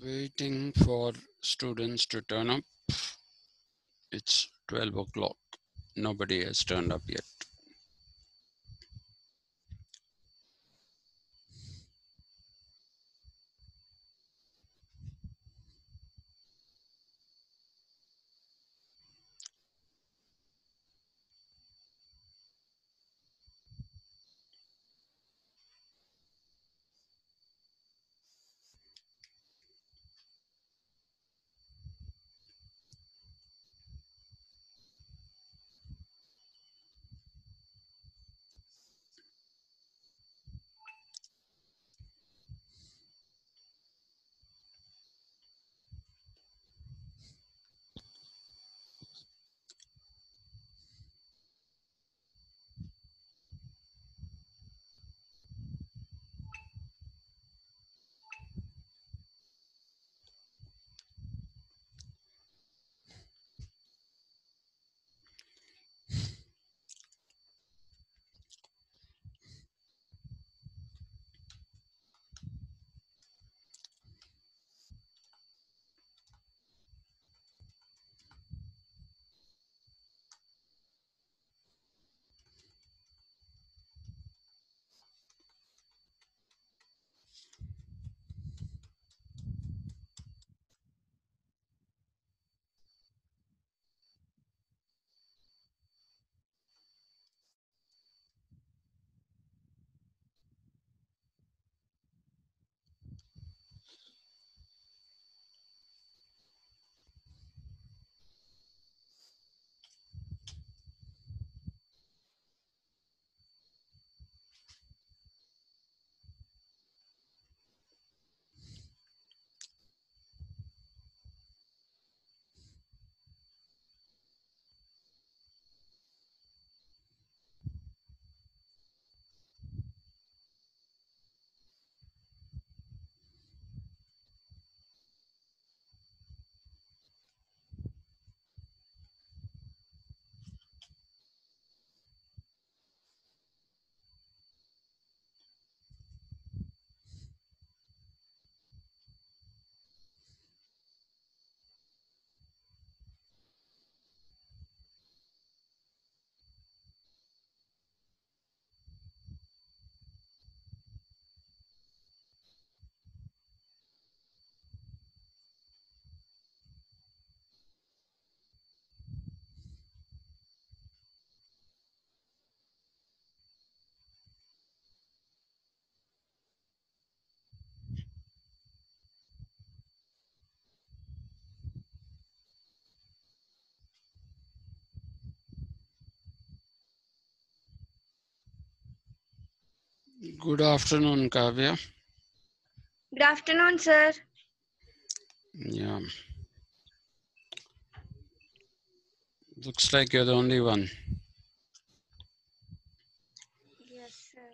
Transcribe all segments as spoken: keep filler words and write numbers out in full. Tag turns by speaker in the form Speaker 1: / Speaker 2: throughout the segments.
Speaker 1: Waiting for students to turn up. It's twelve o'clock. Nobody has turned up yet. Good afternoon, Kavya.
Speaker 2: Good afternoon, sir.
Speaker 1: Yeah, looks like you're the only one.
Speaker 2: Yes, sir.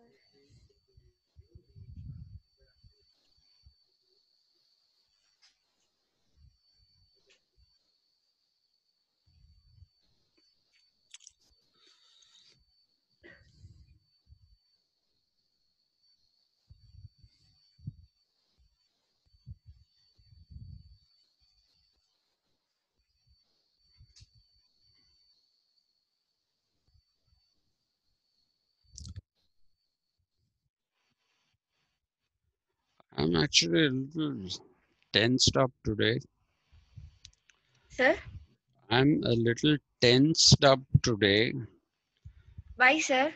Speaker 1: I'm actually a little tensed up today.
Speaker 2: Sir,
Speaker 1: I'm a little tensed up today.
Speaker 2: why, sir?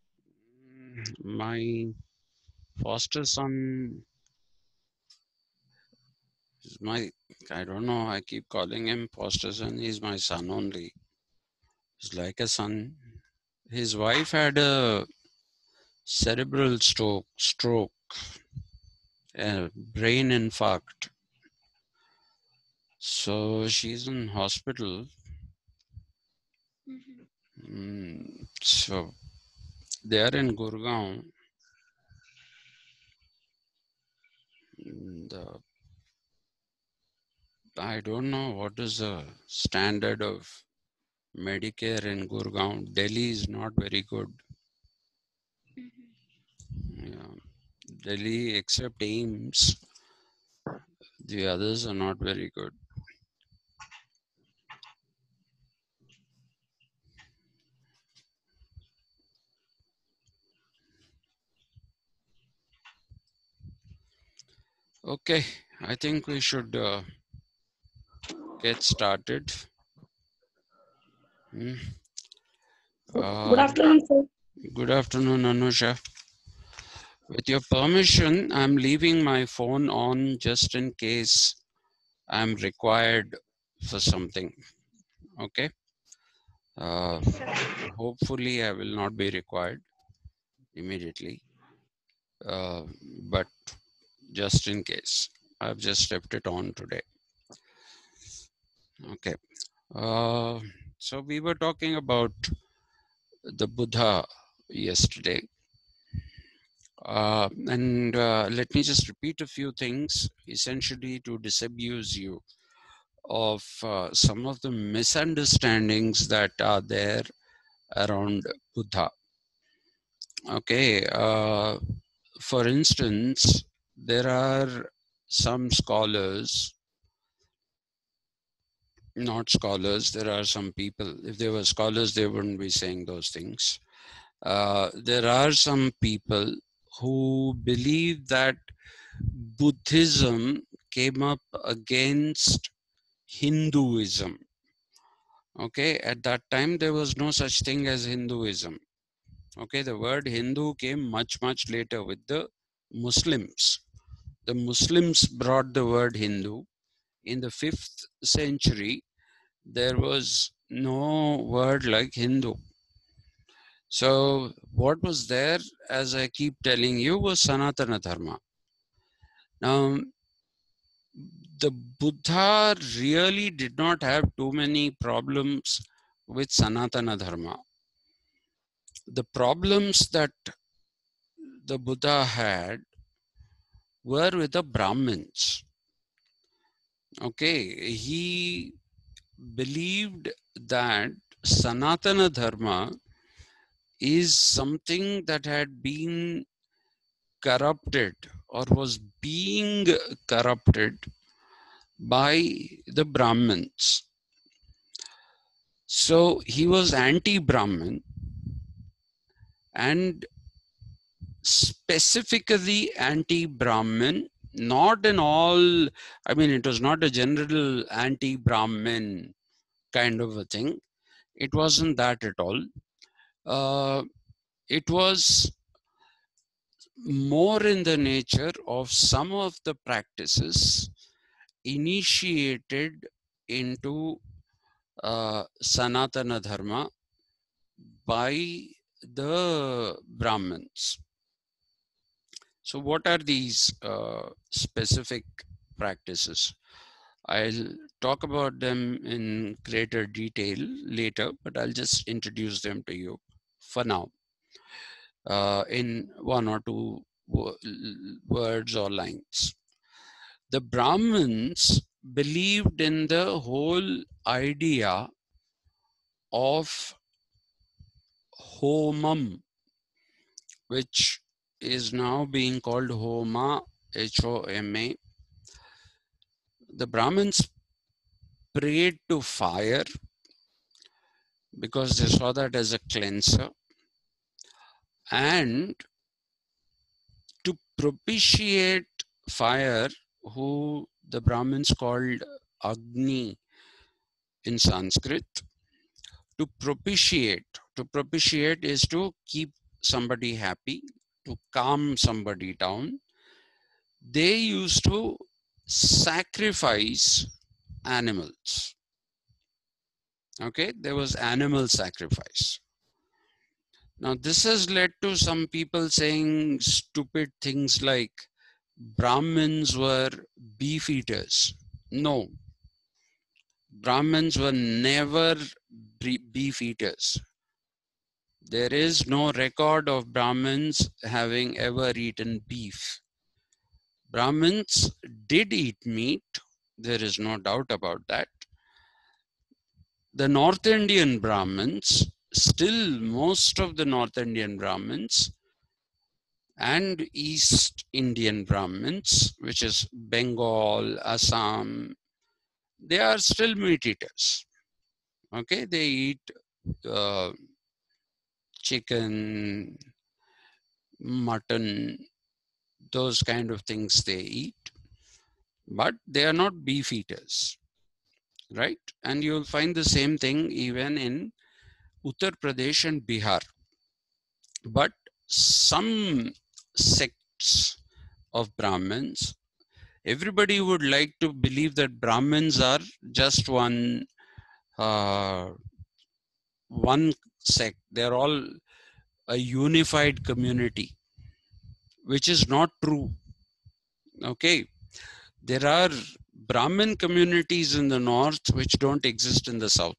Speaker 1: My foster son is my, I don't know, I keep calling him foster son. He's my son only. He's like a son. His wife had a cerebral stroke, stroke, a brain infarct. So she's in hospital.
Speaker 2: Mhm.
Speaker 1: Mm, so they are in Gurgaon. The, I don't know what is the standard of Medicare in Gurgaon. Delhi is not very good.
Speaker 2: Mhm.
Speaker 1: Yeah. Delhi, except AIIMS, The others are not very good. Okay, I think we should uh, get started. Hmm.
Speaker 3: Good
Speaker 1: Uh,
Speaker 3: afternoon, sir.
Speaker 1: good afternoon, Anusha. With your permission, I'm leaving my phone on just in case I'm required for something. Okay. Uh,
Speaker 2: Yes, sir.
Speaker 1: hopefully, I will not be required immediately. Uh, but just in case, I've just left it on today. Okay. Uh, so we were talking about the Buddha yesterday. Uh, and uh, let me just repeat a few things, essentially to disabuse you of uh, some of the misunderstandings that are there around Buddha. Okay. Uh, for instance, there are some scholars, not scholars, there are some people. If they were scholars, they wouldn't be saying those things. Uh, there are some people who believe that Buddhism came up against Hinduism. Okay, at that time there was no such thing as Hinduism. Okay, the word Hindu came much, much later with the Muslims. The Muslims brought the word Hindu. In the fifth century, there was no word like Hindu. So, what was there, as I keep telling you, was Sanatana Dharma. Now, the Buddha really did not have too many problems with Sanatana Dharma. The problems that the Buddha had were with the Brahmins. Okay, he believed that Sanatana Dharma is something that had been corrupted or was being corrupted by the Brahmins. So he was anti-Brahmin and specifically anti-Brahmin, not in all, I mean, it was not a general anti-Brahmin kind of a thing. It wasn't that at all. Uh, it was more in the nature of some of the practices initiated into uh, Sanatana Dharma by the Brahmins. So, what are these uh, specific practices? I'll talk about them in greater detail later, but I'll just introduce them to you for now uh, in one or two words or lines. The Brahmins believed in the whole idea of homam, which is now being called Homa, H O M A. The Brahmins prayed to fire because they saw that as a cleanser, and to propitiate fire, who the Brahmins called Agni in Sanskrit. To propitiate, to propitiate is to keep somebody happy, to calm somebody down. They used to sacrifice animals. Okay, there was animal sacrifice. Now, this has led to some people saying stupid things like Brahmins were beef eaters. No, Brahmins were never beef eaters. There is no record of Brahmins having ever eaten beef. Brahmins did eat meat, there is no doubt about that. The North Indian Brahmins, still most of the North Indian Brahmins and East Indian Brahmins, which is Bengal, Assam, they are still meat eaters. Okay, they eat uh, chicken, mutton, those kind of things they eat, but they are not beef eaters, right? And you'll find the same thing even in Uttar Pradesh and Bihar. But some sects of Brahmins, everybody would like to believe that Brahmins are just one uh, one sect. They're all a unified community, which is not true. Okay, there are Brahmin communities in the north which don't exist in the south.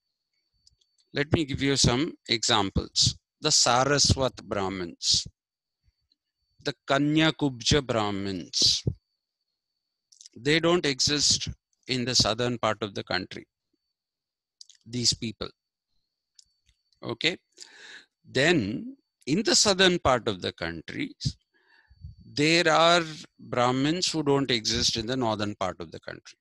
Speaker 1: Let me give you some examples. The Saraswat Brahmins, the Kanyakubja Brahmins, they don't exist in the southern part of the country, these people. Okay, then in the southern part of the country, there are Brahmins who don't exist in the northern part of the country.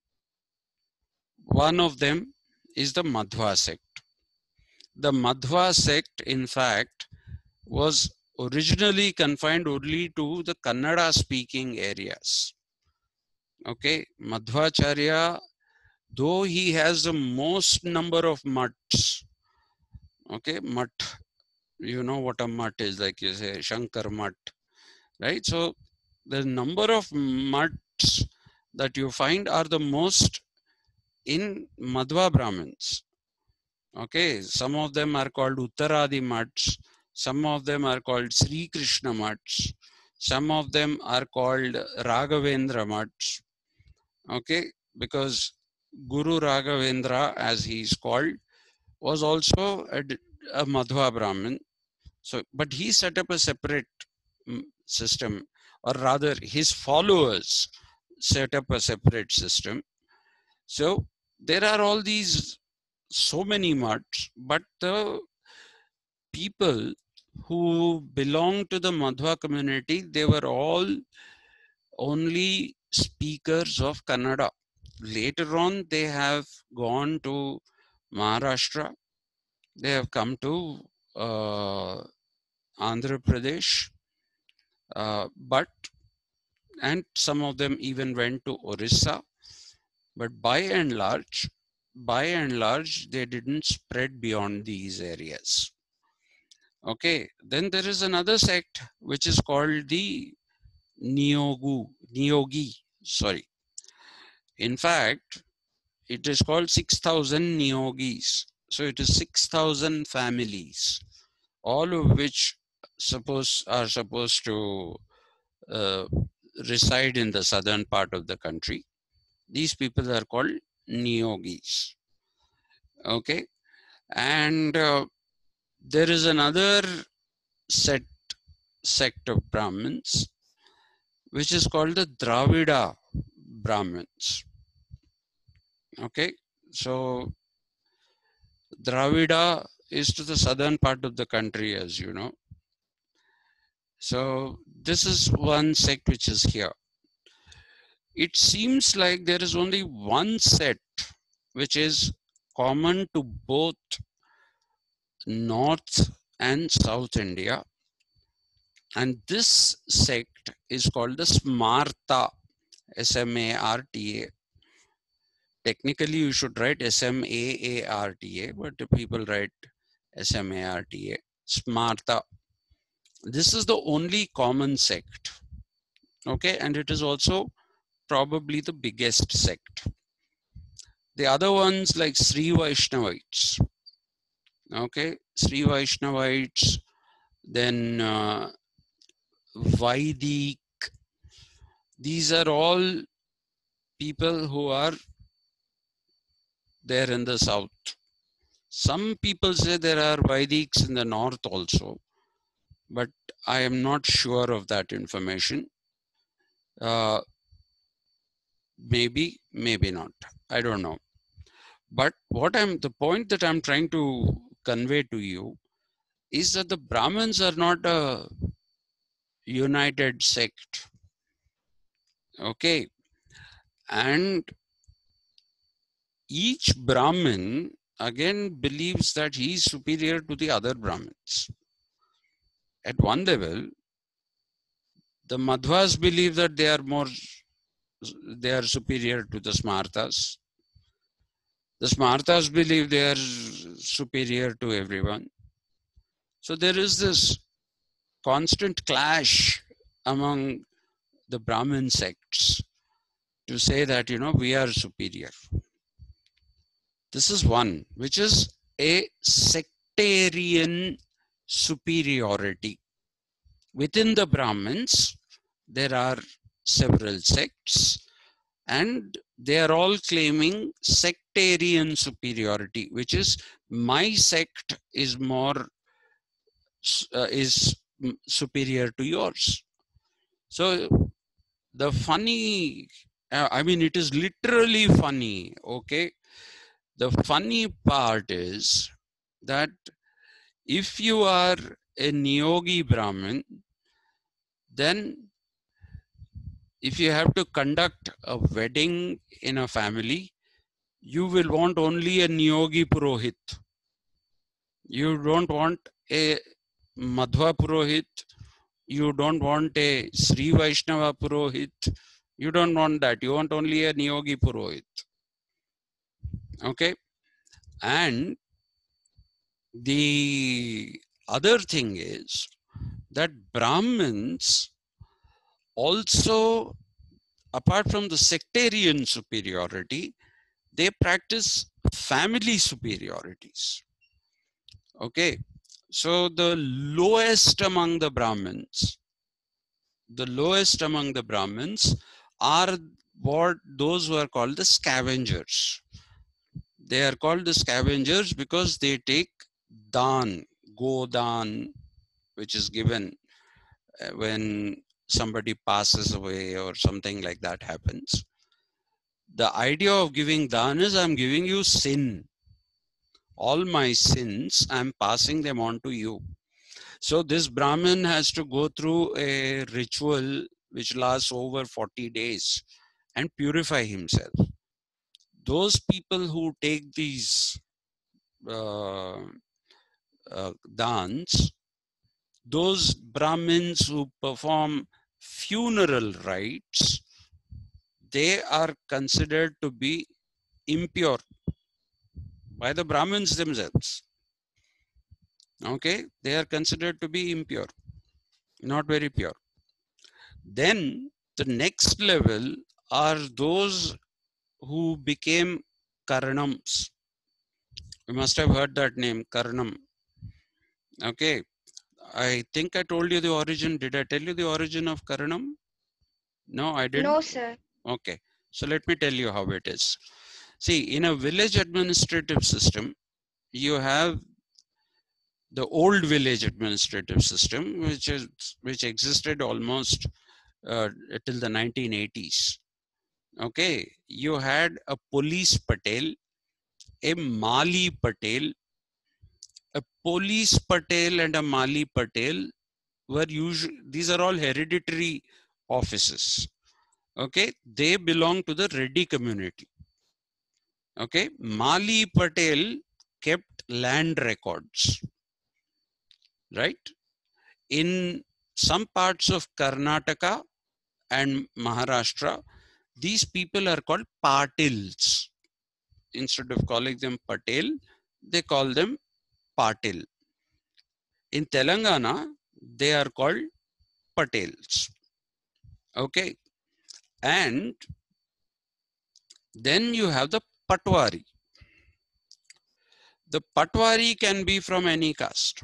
Speaker 1: One of them is the Madhva sect. The Madhva sect, in fact, was originally confined only to the Kannada speaking areas. Okay, Madhvacharya, though he has the most number of mutts, okay, mutt, you know what a mutt is, like you say, Shankar mutt, right? So the number of mutts that you find are the most in Madhva Brahmins. Okay, some of them are called Uttaradi mutts, some of them are called Sri Krishna mutts, some of them are called Raghavendra mutts. Okay, because Guru Raghavendra, as he is called, was also a, a Madhva Brahmin. So, but he set up a separate system, or rather his followers set up a separate system. So there are all these, so many mutts, but the people who belong to the Madhva community, they were all only speakers of Kannada. Later on, they have gone to Maharashtra, they have come to uh, Andhra Pradesh, uh, but and some of them even went to Orissa, but by and large, by and large, they didn't spread beyond these areas. Okay, then there is another sect which is called the Neogu, Neogi, sorry. In fact, it is called six thousand Neogis. So it is six thousand families, all of which suppose are supposed to uh, reside in the southern part of the country. These people are called Neogis. Okay, and uh, there is another set sect of Brahmins which is called the Dravida Brahmins. Okay, so Dravida is to the southern part of the country, as you know. So this is one sect which is here. It seems like there is only one set which is common to both North and South India, and this sect is called the Smarta, S M A R T A. Technically, you should write S M A A R T A, but people write S M A R T A, Smarta. This is the only common sect, okay, and it is also probably the biggest sect. The other ones like Sri Vaishnavites, okay, Sri Vaishnavites, then uh, Vaidik, these are all people who are there in the south. Some people say there are Vaidiks in the north also, but I am not sure of that information. Uh, maybe, maybe not. I don't know. But what I'm, the point that I'm trying to convey to you is that the Brahmins are not a united sect. Okay. And each Brahmin again believes that he is superior to the other Brahmins. At one level, the Madhvas believe that they are more, they are superior to the Smartas. The Smartas believe they are superior to everyone. So there is this constant clash among the Brahmin sects to say that, you know, we are superior. This is one, which is a sectarian superiority. Within the Brahmins, there are several sects, and they are all claiming sectarian superiority, which is my sect is more uh, is superior to yours. So the funny, uh, I mean, it is literally funny. Okay, the funny part is that if you are a Niyogi Brahmin, then if you have to conduct a wedding in a family, you will want only a Niyogi Purohit. You don't want a Madhva Purohit. You don't want a Sri Vaishnava Purohit. You don't want that. You want only a Niyogi Purohit. Okay. And the other thing is that Brahmins also, apart from the sectarian superiority, they practice family superiorities. Okay. So the lowest among the Brahmins, the lowest among the Brahmins are what those who are called the scavengers. They are called the scavengers because they take dan, go dan, which is given when somebody passes away or something like that happens. The idea of giving dan is I'm giving you sin. All my sins, I'm passing them on to you. So this Brahmin has to go through a ritual which lasts over forty days and purify himself. Those people who take these uh, uh, dans, those Brahmins who perform funeral rites, they are considered to be impure by the Brahmins themselves. Okay, they are considered to be impure, not very pure. Then the next level are those who became Karnams. You must have heard that name, Karnam. Okay, I think I told you the origin. Did I tell you the origin of Karnam? No, I didn't.
Speaker 2: No, sir.
Speaker 1: Okay, so let me tell you how it is. See, in a village administrative system, you have the old village administrative system, which is which existed almost uh, till the nineteen eighties. Okay, you had a police patel, a Mali patel. A police patel and a Mali patel were usually, these are all hereditary offices. Okay, they belong to the Reddy community. Okay, Mali patel kept land records, right? In some parts of Karnataka and Maharashtra, these people are called Patils. Instead of calling them Patel, they call them Patil. In Telangana, they are called Patels. Okay. And then you have the Patwari. The Patwari can be from any caste.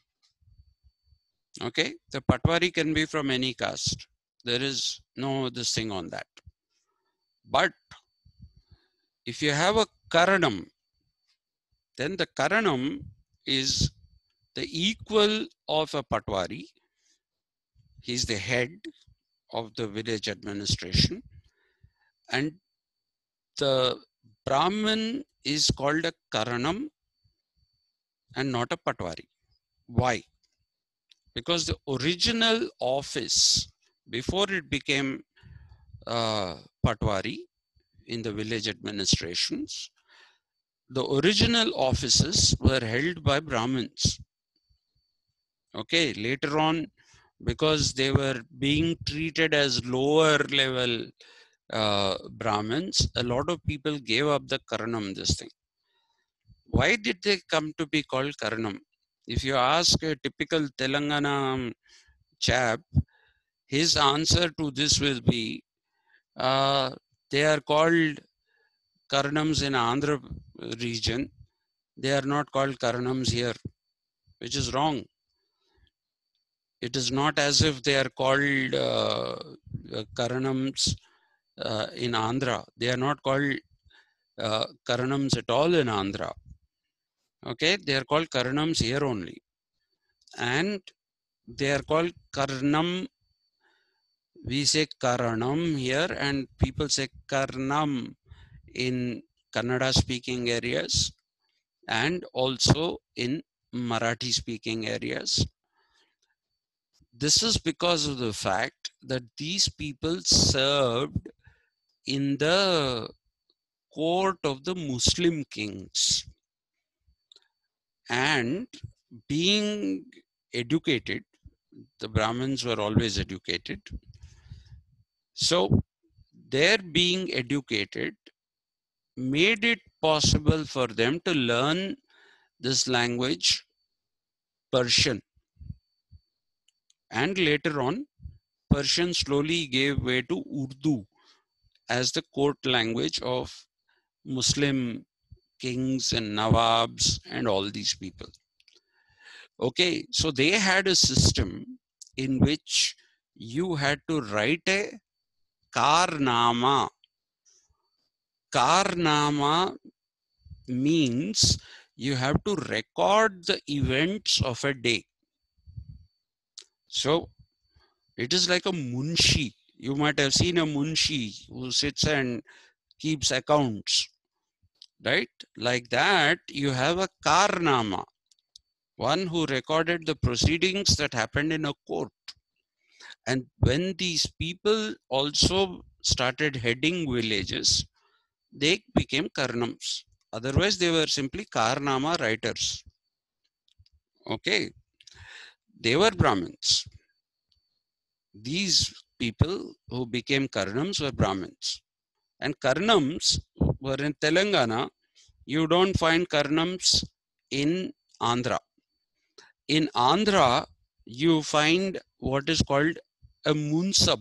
Speaker 1: Okay. The Patwari can be from any caste. There is no this thing on that. But if you have a Karanam, then the Karanam is the equal of a Patwari. He's the head of the village administration. And the Brahmin is called a Karanam and not a Patwari. Why? because the original office, before it became uh, Patwari in the village administrations, the original offices were held by Brahmins. Okay, later on, because they were being treated as lower level uh, Brahmins, a lot of people gave up the Karanam, this thing. Why did they come to be called Karanam? If you ask a typical Telangana chap, his answer to this will be, uh, they are called Karanams in Andhra region. They are not called Karanams here, which is wrong. It is not as if they are called uh, uh, Karanams uh, in Andhra. They are not called uh, Karanams at all in Andhra. Okay, they are called Karanams here only. And they are called Karnam. We say Karanam here, and people say Karnam in Kannada speaking areas and also in Marathi speaking areas. This is because of the fact that these people served in the court of the Muslim kings, and being educated, the Brahmins were always educated. So their being educated made it possible for them to learn this language, Persian. And later on, Persian slowly gave way to Urdu as the court language of Muslim kings and Nawabs and all these people. Okay, so they had a system in which you had to write a Karnama. Karnama means you have to record the events of a day. So it is like a munshi. You might have seen a munshi who sits and keeps accounts, right? Like that, you have a Karnama, one who recorded the proceedings that happened in a court. And when these people also started heading villages, they became Karnams. Otherwise, they were simply Karnama writers. Okay, they were Brahmins. These people who became Karnams were Brahmins. And Karnams were in Telangana. You don't find Karnams in Andhra. In Andhra, you find what is called a Munsab,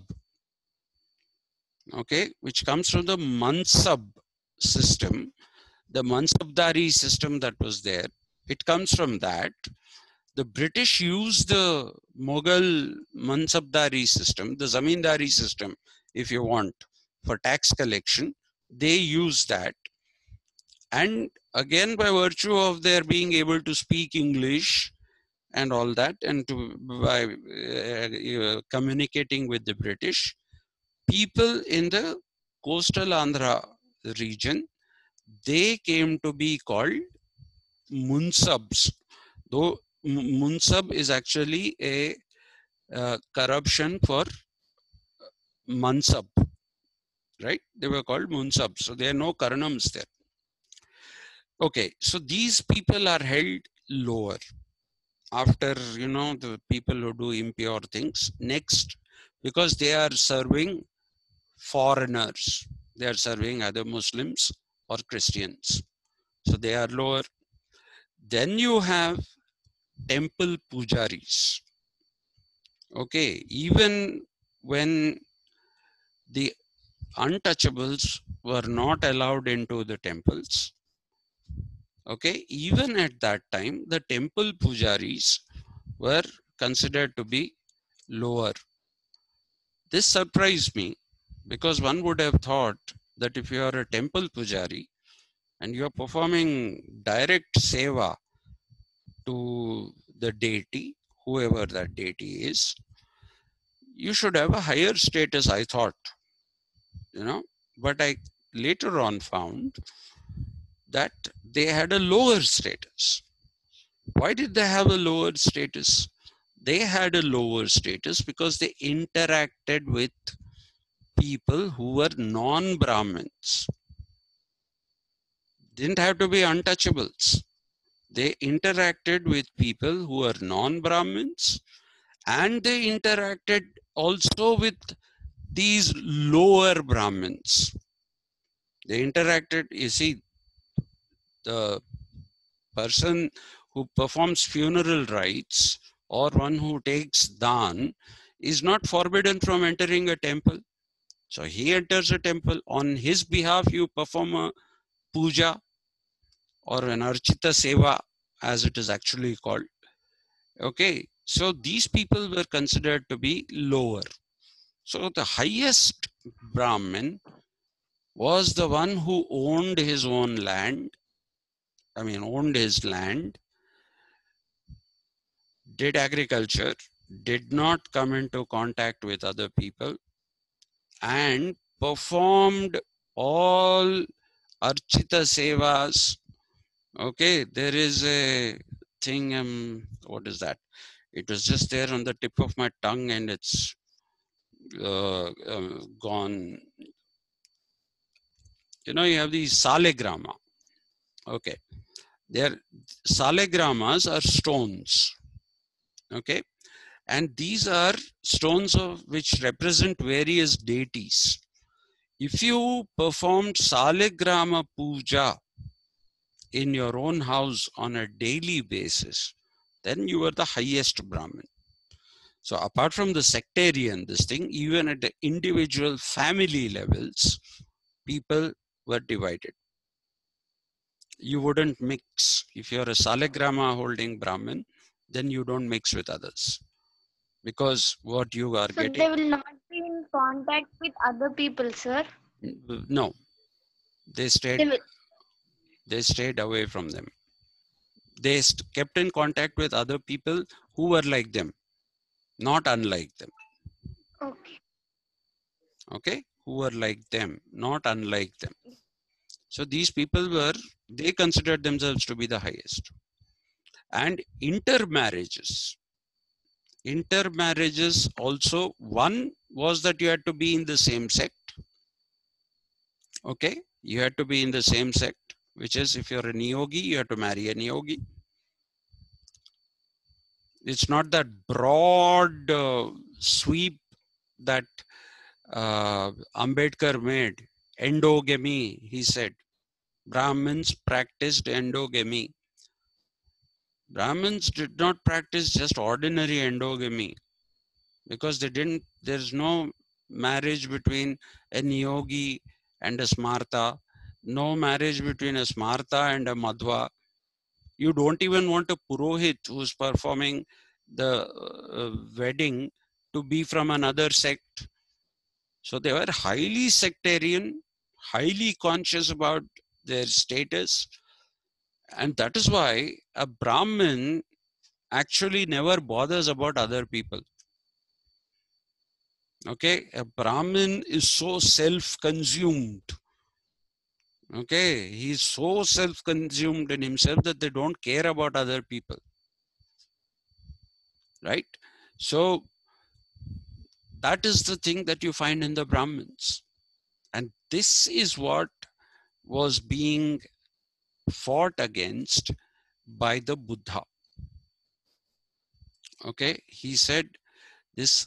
Speaker 1: okay, which comes from the Mansab system, the Mansabdari system that was there. It comes from that. The British used the Mughal Mansabdari system, the Zamindari system, if you want, for tax collection. They used that. And again, by virtue of their being able to speak English and all that, and to by uh, communicating with the British, people in the coastal Andhra region, they came to be called Munsabs. Though Munsab is actually a uh, corruption for Mansab, right? They were called Munsabs. So there are no Karanams there. Okay, so these people are held lower after, you know, the people who do impure things. Next, because they are serving foreigners, they are serving either Muslims or Christians. So they are lower. Then you have temple pujaris. Okay, even when the untouchables were not allowed into the temples, okay, even at that time, the temple pujaris were considered to be lower. This surprised me because one would have thought that if you are a temple pujari and you are performing direct seva to the deity, whoever that deity is, you should have a higher status, I thought, you know, but I later on found that they had a lower status. Why did they have a lower status? they had a lower status because they interacted with people who were non-Brahmins. Didn't have to be untouchables. They interacted with people who were non-Brahmins, and they interacted also with these lower Brahmins. They interacted, you see, the person who performs funeral rites or one who takes dan is not forbidden from entering a temple. So he enters a temple. On his behalf, you perform a puja or an archita seva, as it is actually called. Okay, so these people were considered to be lower. So the highest Brahmin was the one who owned his own land, I mean, owned his land, did agriculture, did not come into contact with other people, and performed all archita sevas. Okay, there is a thing, um, what is that? It was just there on the tip of my tongue and it's uh, uh, gone. You know, you have these salegrama. Okay, their salegramas are stones. Okay, and these are stones of which represent various deities. If you performed salegrama puja in your own house on a daily basis, then you are the highest Brahmin. So apart from the sectarian, this thing, even at the individual family levels, people were divided. You wouldn't mix. If you're a Salagrama holding Brahmin, then you don't mix with others. Because what you are
Speaker 2: So
Speaker 1: getting...
Speaker 2: they will not be in contact with other people, sir?
Speaker 1: No. They stayed,
Speaker 2: They, will...
Speaker 1: they stayed away from them. They kept in contact with other people who were like them, not unlike them.
Speaker 2: Okay.
Speaker 1: Okay? Who were like them, not unlike them. So these people were, they considered themselves to be the highest. And intermarriages. Intermarriages also, one was that you had to be in the same sect. Okay? You had to be in the same sect, which is if you're a Niyogi, you have to marry a Niyogi. It's not that broad uh, sweep that uh, Ambedkar made. Endogamy, he said. Brahmins practiced endogamy. Brahmins did not practice just ordinary endogamy because they didn't, there's no marriage between a Niyogi and a Smarta, no marriage between a Smarta and a Madhva. You don't even want a Purohit who's performing the uh, wedding to be from another sect. So they were highly sectarian, highly conscious about their status. And that is why a Brahmin actually never bothers about other people. Okay, a Brahmin is so self-consumed. Okay, he's so self-consumed in himself that they don't care about other people. Right? So that is the thing that you find in the Brahmins. And this is what was being fought against by the Buddha. Okay, he said this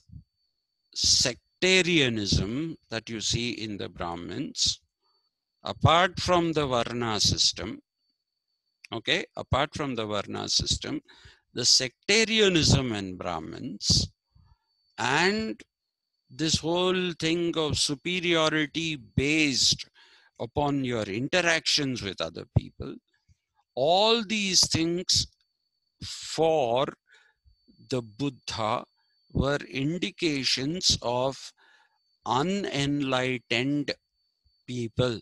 Speaker 1: sectarianism that you see in the Brahmins, apart from the Varna system, okay, apart from the Varna system, the sectarianism in Brahmins and this whole thing of superiority based upon your interactions with other people, all these things for the Buddha were indications of unenlightened people.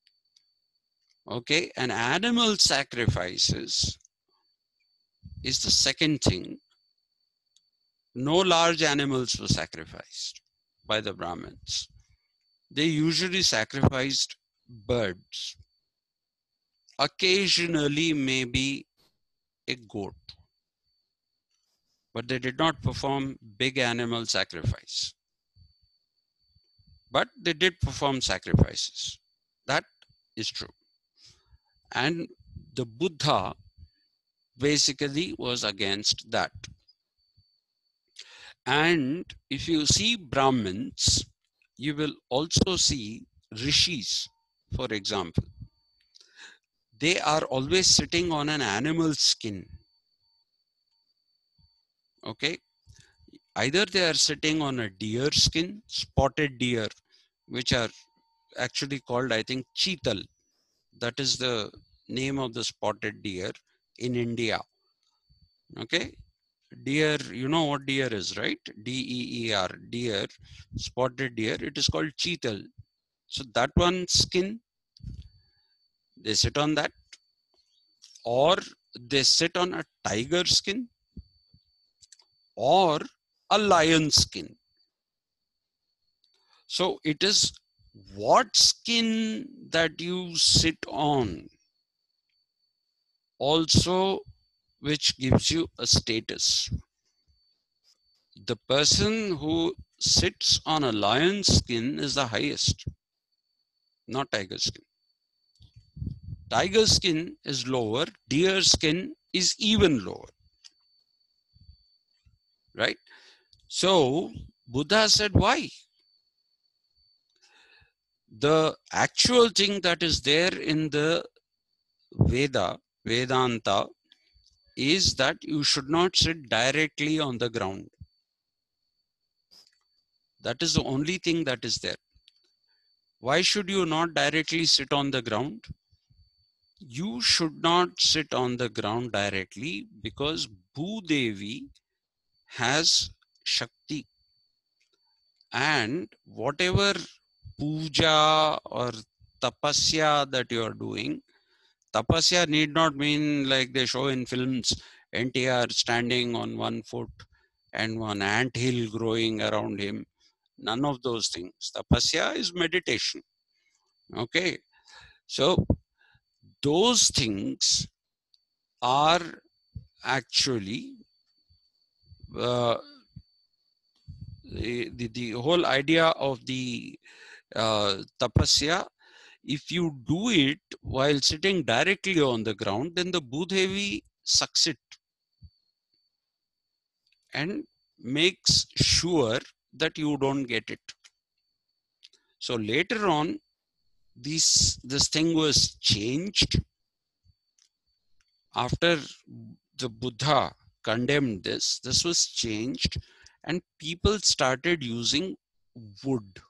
Speaker 1: Okay, and animal sacrifices is the second thing. No large animals were sacrificed by the Brahmins. They usually sacrificed birds. Occasionally, maybe a goat. but they did not perform big animal sacrifice. But they did perform sacrifices. That is true. And the Buddha basically was against that. And if you see Brahmins, you will also see rishis, for example. They are always sitting on an animal skin. Okay, either they are sitting on a deer skin, spotted deer, which are actually called, I think, cheetal. That is the name of the spotted deer in India. Okay, deer, you know what deer is, right? D E E R, deer, spotted deer. It is called cheetal. So that one skin, they sit on that, or they sit on a tiger skin or a lion skin. So it is what skin that you sit on also which gives you a status. The person who sits on a lion skin is the highest, not tiger skin. Tiger skin is lower, deer skin is even lower, right? So Buddha said, why? The actual thing that is there in the Veda, Vedanta, is that you should not sit directly on the ground. That is the only thing that is there. Why should you not directly sit on the ground? You should not sit on the ground directly because Bhudevi has Shakti, and whatever puja or tapasya that you are doing, tapasya need not mean like they show in films, N T R standing on one foot and one ant hill growing around him. None of those things. Tapasya is meditation. Okay. So those things are actually uh, the, the, the whole idea of the uh, tapasya. If you do it while sitting directly on the ground, then the Bhudevi sucks it and makes sure that you don't get it. So later on, this, this thing was changed after the Buddha condemned this. This was changed and people started using wood.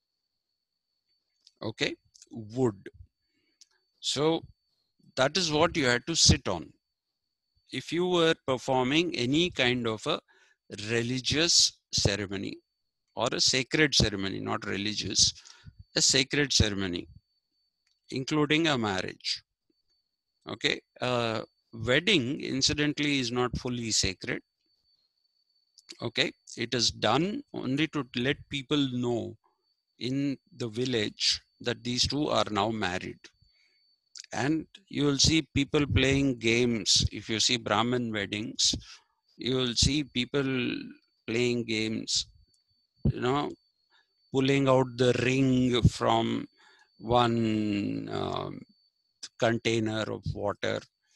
Speaker 1: Okay, wood. So that is what you had to sit on. If you were performing any kind of a religious ceremony or a sacred ceremony, not religious, a sacred ceremony, including a marriage. Okay, uh, wedding incidentally is not fully sacred. Okay, it is done only to let people know in the village that these two are now married. And you will see people playing games. If you see Brahmin weddings, you will see people playing games, you know, pulling out the ring from one um, container of water.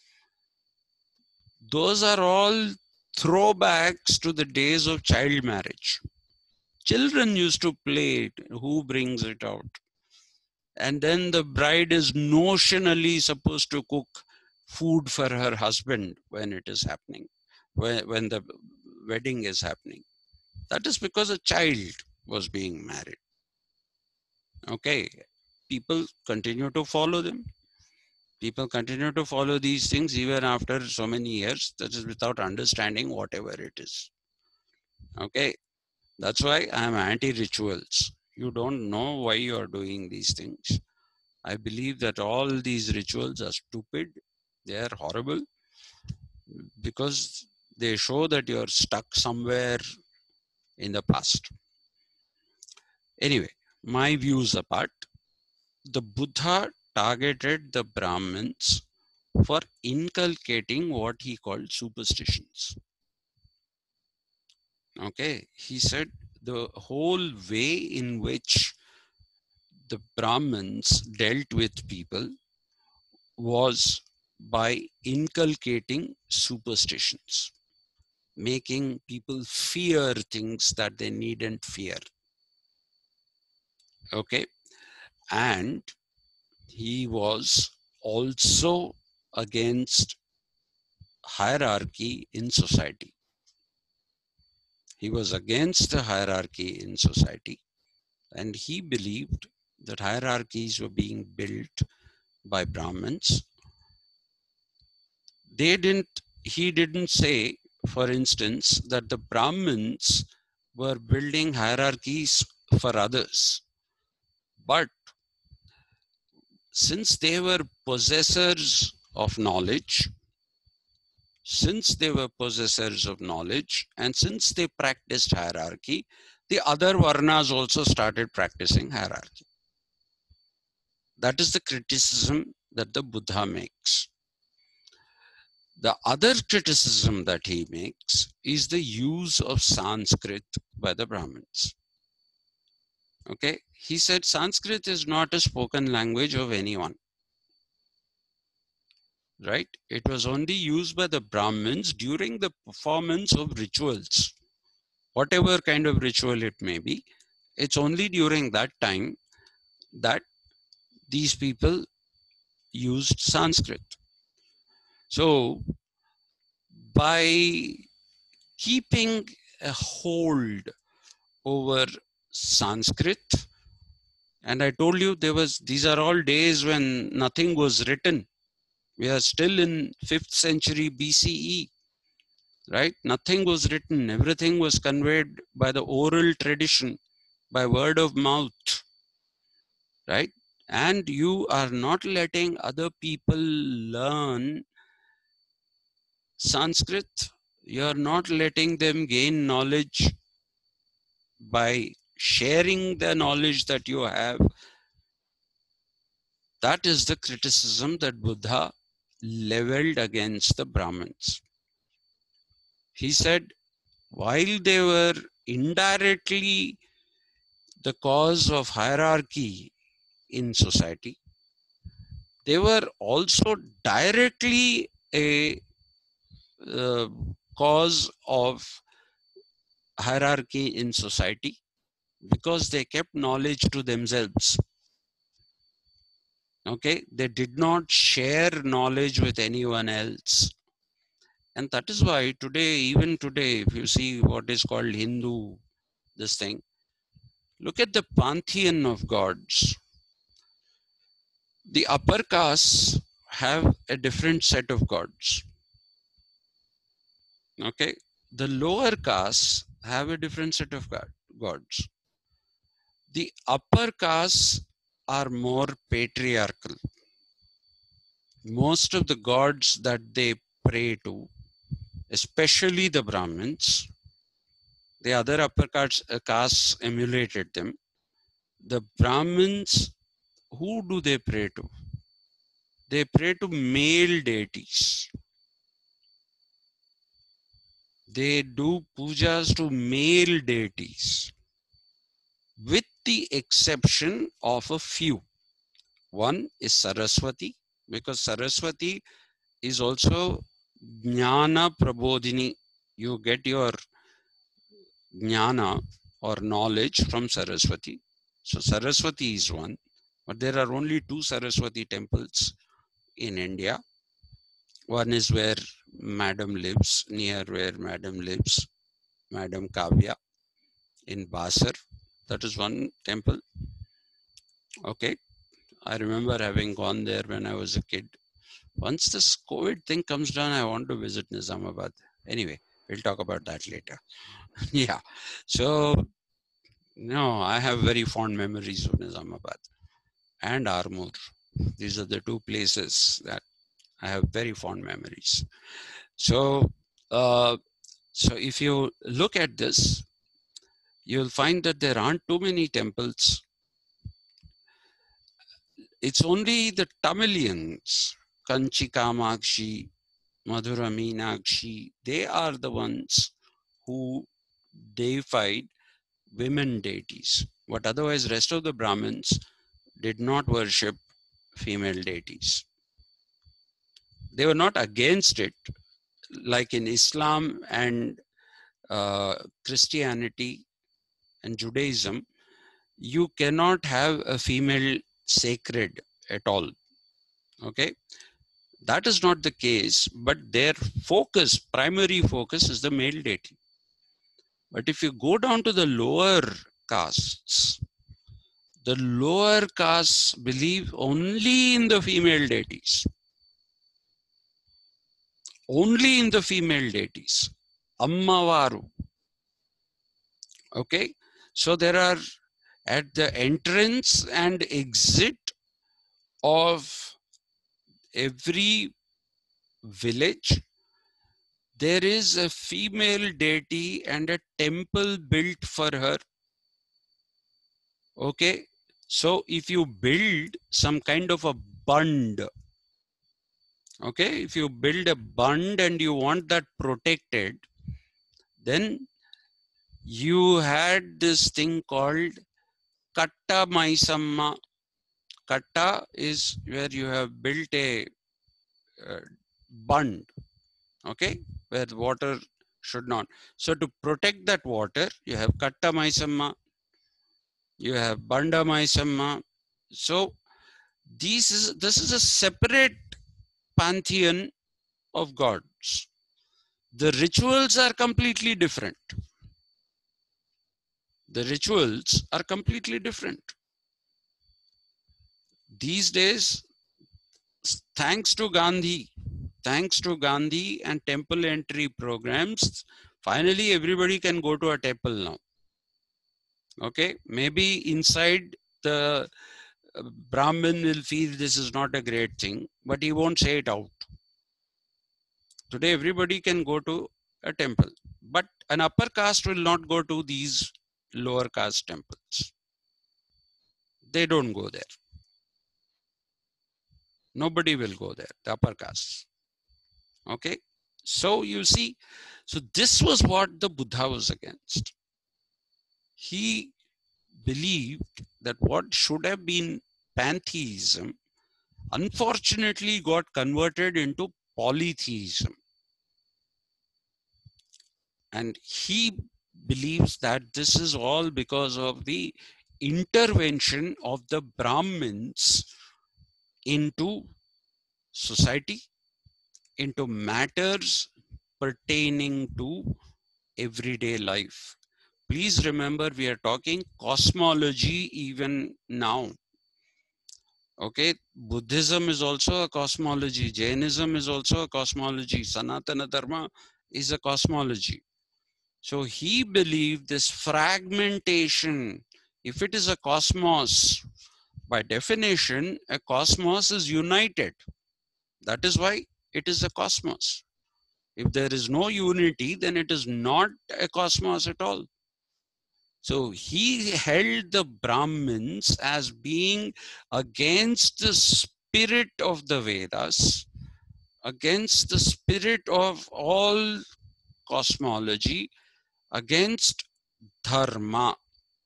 Speaker 1: Those are all throwbacks to the days of child marriage. Children used to play it. Who brings it out? And then the bride is notionally supposed to cook food for her husband when it is happening, when, when the wedding is happening. That is because a child was being married. Okay, people continue to follow them. People continue to follow these things even after so many years. That is without understanding whatever it is. Okay, that's why I am anti-rituals. You don't know why you are doing these things. I believe that all these rituals are stupid. They are horrible because they show that you're stuck somewhere in the past. Anyway, my views apart, the Buddha targeted the Brahmins for inculcating what he called superstitions. Okay, he said the whole way in which the Brahmins dealt with people was by inculcating superstitions, making people fear things that they needn't fear. Okay, and he was also against hierarchy in society. He was against the hierarchy in society, and he believed that hierarchies were being built by Brahmins. They didn't, he didn't say, for instance, that the Brahmins were building hierarchies for others. But since they were possessors of knowledge, since they were possessors of knowledge, and since they practiced hierarchy, the other varnas also started practicing hierarchy. That is the criticism that the Buddha makes. The other criticism that he makes is the use of Sanskrit by the Brahmins. Okay, he said Sanskrit is not a spoken language of anyone, right? It was only used by the Brahmins during the performance of rituals, whatever kind of ritual it may be. It's only during that time that these people used Sanskrit. So by keeping a hold over Sanskrit, and I told you there was, these are all days when nothing was written. We are still in fifth century B C E, right? Nothing was written. Everything was conveyed by the oral tradition, by word of mouth, right? And you are not letting other people learn Sanskrit. You are not letting them gain knowledge by sharing the knowledge that you have. That is the criticism that Buddha leveled against the Brahmins. He said, while they were indirectly the cause of hierarchy in society, they were also directly a uh, cause of hierarchy in society because they kept knowledge to themselves. Okay, they did not share knowledge with anyone else. And that is why today, even today, if you see what is called Hindu, this thing, look at the pantheon of gods. The upper castes have a different set of gods. Okay, the lower castes have a different set of god, gods. The upper castes are more patriarchal. Most of the gods that they pray to, especially the Brahmins, the other upper castes, uh, castes emulated them. The Brahmins, who do they pray to? They pray to male deities. They do pujas to male deities, with the exception of a few. One is Saraswati, because Saraswati is also Jnana Prabodhini. You get your Jnana or knowledge from Saraswati. So Saraswati is one, but there are only two Saraswati temples in India. One is where Madam lives, near where Madam lives, Madam Kavya in Basar. That is one temple. Okay. I remember having gone there when I was a kid. Once this COVID thing comes down, I want to visit Nizamabad. Anyway, we'll talk about that later. Yeah. So, no, I have very fond memories of Nizamabad and Armoor. These are the two places that I have very fond memories. So, uh, so if you look at this, you'll find that there aren't too many temples. It's only the Tamilians, Kanchi Kamakshi, Madhura Meenakshi, they are the ones who deified women deities, but otherwise rest of the Brahmins did not worship female deities. They were not against it, like in Islam and uh, Christianity and Judaism. You cannot have a female sacred at all. Okay, that is not the case, but their focus, primary focus, is the male deity. But if you go down to the lower castes, the lower castes believe only in the female deities. Only in the female deities. Ammavaru. Okay, so there are, at the entrance and exit of every village, there is a female deity and a temple built for her. Okay, so if you build some kind of a bund, okay, if you build a bund and you want that protected, then you had this thing called Katta Maisamma. Katta is where you have built a uh, bund, okay, where the water should not. So to protect that water, you have Katta Maisamma, you have Banda Maisamma. So this is, this is a separate pantheon of gods. The rituals are completely different. The rituals are completely different. These days, thanks to Gandhi, thanks to Gandhi and temple entry programs, finally everybody can go to a temple now. Okay, maybe inside the Brahmin will feel this is not a great thing, but he won't say it out. Today everybody can go to a temple, but an upper caste will not go to these lower caste temples. They don't go there. Nobody will go there, the upper caste. Okay, so you see, so this was what the Buddha was against. He believed that what should have been pantheism unfortunately got converted into polytheism. And he believes that this is all because of the intervention of the Brahmins into society, into matters pertaining to everyday life. Please remember, we are talking cosmology even now. Okay, Buddhism is also a cosmology. Jainism is also a cosmology. Sanatana Dharma is a cosmology. So he believed this fragmentation. If it is a cosmos, by definition, a cosmos is united. That is why it is a cosmos. If there is no unity, then it is not a cosmos at all. So he held the Brahmins as being against the spirit of the Vedas, against the spirit of all cosmology, against dharma.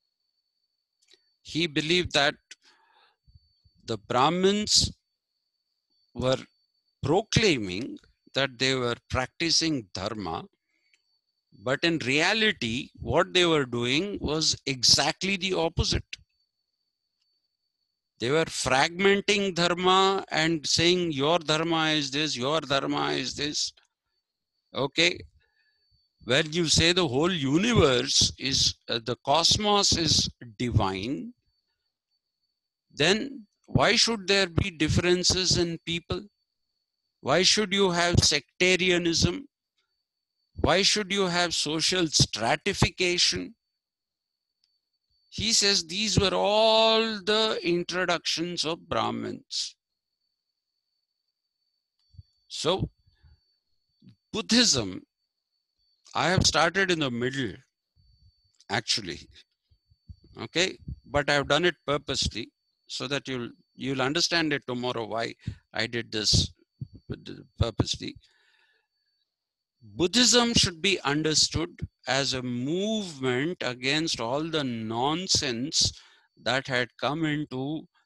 Speaker 1: He believed that the Brahmins were proclaiming that they were practicing dharma, but in reality, what they were doing was exactly the opposite. They were fragmenting dharma and saying your dharma is this, your dharma is this. Okay, when you say the whole universe is, uh, the cosmos is divine, then why should there be differences in people? Why should you have sectarianism? Why should you have social stratification? He says these were all the introductions of Brahmins. So Buddhism, I have started in the middle, actually. Okay, but I have done it purposely so that you'll you'll understand it tomorrow why I did this purposely. Buddhism should be understood as a movement against all the nonsense that had come into